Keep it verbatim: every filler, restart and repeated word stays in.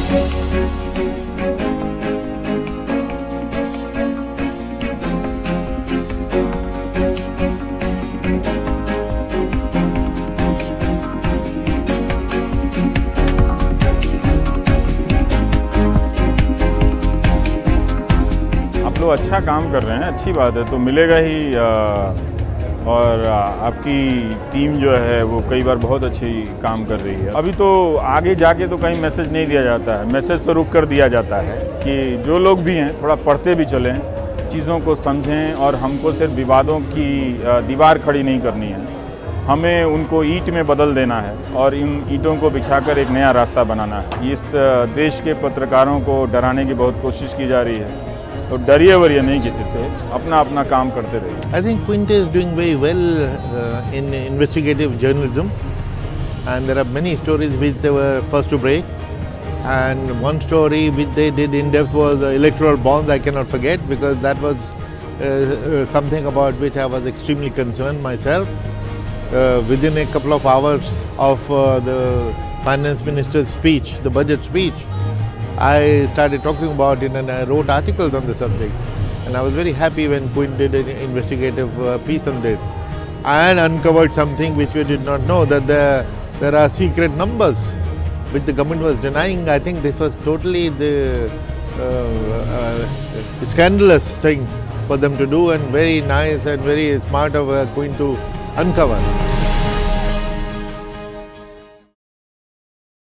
तो अच्छा काम कर रहे हैं, अच्छी बात है, तो मिलेगा ही। आ, और आ, आपकी टीम जो है वो कई बार बहुत अच्छी काम कर रही है। अभी तो आगे जाके तो कहीं मैसेज नहीं दिया जाता है, मैसेज तो रुक कर दिया जाता है कि जो लोग भी हैं थोड़ा पढ़ते भी चलें, चीज़ों को समझें, और हमको सिर्फ विवादों की दीवार खड़ी नहीं करनी है, हमें उनको ईंट में बदल देना है और इन ईंटों को बिछाकर एक नया रास्ता बनाना है। इस देश के पत्रकारों को डराने की बहुत कोशिश की जा रही है, तो डरिए वरिए नहीं किसी से, अपना अपना काम करते रहिए। I think Quint is doing very well uh, in investigative journalism, and there are many stories which they were first to break. And one story which they did in depth was uh, electoral bonds. I cannot forget, because that was uh, uh, something about which I was extremely concerned myself. Uh, within a couple of hours of uh, the finance minister's speech, the budget speech, I started talking about it and I wrote articles on the subject. And I was very happy when Quint did an investigative uh, piece on this and uncovered something which we did not know, that there, there are secret numbers which the government was denying. I think this was totally the uh, uh, scandalous thing for them to do, and very nice and very smart of uh, Quint to uncover.